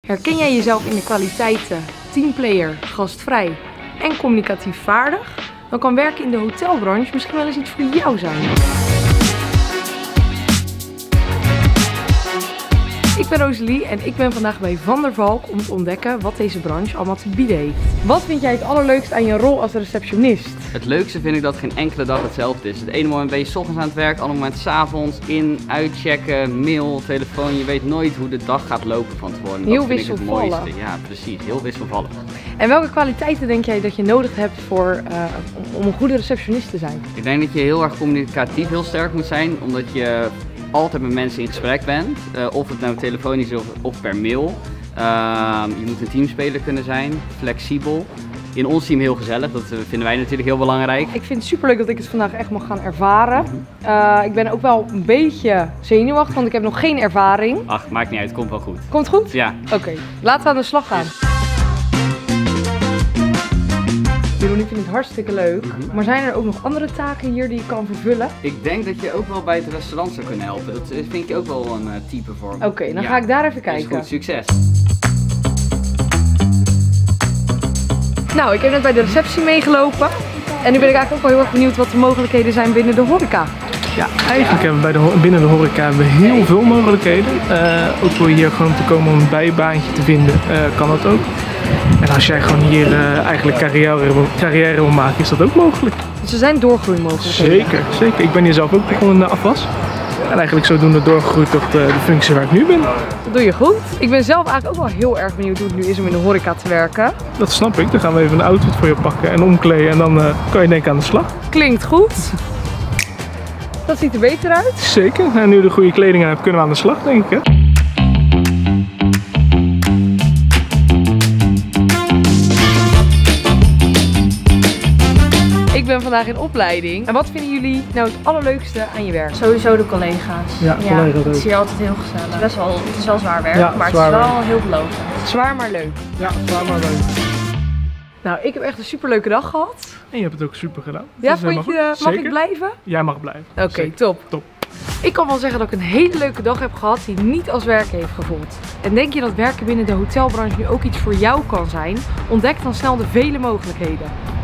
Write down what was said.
Herken jij jezelf in de kwaliteiten teamplayer, gastvrij en communicatief vaardig? Dan kan werken in de hotelbranche misschien wel eens iets voor jou zijn. Ik ben Rosalie en ik ben vandaag bij Van der Valk om te ontdekken wat deze branche allemaal te bieden heeft. Wat vind jij het allerleukst aan je rol als receptionist? Het leukste vind ik dat geen enkele dag hetzelfde is. Het ene moment ben je 's ochtends aan het werk, het andere moment 's avonds in, uitchecken, mail, telefoon. Je weet nooit hoe de dag gaat lopen van tevoren. Heel dat vind ik het wisselvallig. mooiste. Ja, precies. Heel wisselvallig. En welke kwaliteiten denk jij dat je nodig hebt om een goede receptionist te zijn? Ik denk dat je heel erg communicatief heel sterk moet zijn, omdat je altijd met mensen in gesprek bent. Of het nou telefonisch is of per mail. Je moet een teamspeler kunnen zijn, flexibel. In ons team heel gezellig, dat vinden wij natuurlijk heel belangrijk. Ik vind het superleuk dat ik het vandaag echt mag gaan ervaren. Ik ben ook wel een beetje zenuwachtig, want ik heb nog geen ervaring. Ach, maakt niet uit, het komt wel goed. Komt goed? Ja. Oké, laten we aan de slag gaan. Jeroen, ik vind het hartstikke leuk. Maar zijn er ook nog andere taken hier die je kan vervullen? Ik denk dat je ook wel bij het restaurant zou kunnen helpen. Dat vind ik ook wel een type voor me. Oké, dan ga ik daar even kijken. Is goed, succes. Nou, ik heb net bij de receptie meegelopen. En nu ben ik eigenlijk ook wel heel erg benieuwd wat de mogelijkheden zijn binnen de horeca. Ja, eigenlijk hebben we binnen de horeca hebben we heel veel mogelijkheden. Ook wil je hier gewoon te komen om een bijbaantje te vinden, kan dat ook. En als jij gewoon hier eigenlijk carrière wil maken, is dat ook mogelijk. Dus er zijn doorgroeimogelijkheden. Zeker, zeker. Ik ben hier zelf ook begonnen in de afwas. En eigenlijk zodoende doorgegroeid tot de functie waar ik nu ben. Dat doe je goed. Ik ben zelf eigenlijk ook wel heel erg benieuwd hoe het nu is om in de horeca te werken. Dat snap ik. Dan gaan we even een outfit voor je pakken en omkleden en dan kan je denk ik aan de slag. Klinkt goed. Dat ziet er beter uit. Zeker. En nu je de goede kleding aan hebt, kunnen we aan de slag, denk ik. Hè? Ik ben vandaag in opleiding. En wat vinden jullie nou het allerleukste aan je werk? Sowieso de collega's. Ja, collega's ook. Het is hier altijd heel gezellig. Het is wel zwaar werk, Ja, maar zwaar het is wel werk. heel belovend. Zwaar maar leuk. Ja, zwaar maar leuk. Nou, ik heb echt een superleuke dag gehad. En je hebt het ook super gedaan. Ja, Dat is vond je, helemaal goed. mag Zeker. ik blijven? Jij mag blijven. Oké, Zeker. top. Top. Ik kan wel zeggen dat ik een hele leuke dag heb gehad die niet als werk heeft gevoeld. En denk je dat werken binnen de hotelbranche nu ook iets voor jou kan zijn? Ontdek dan snel de vele mogelijkheden.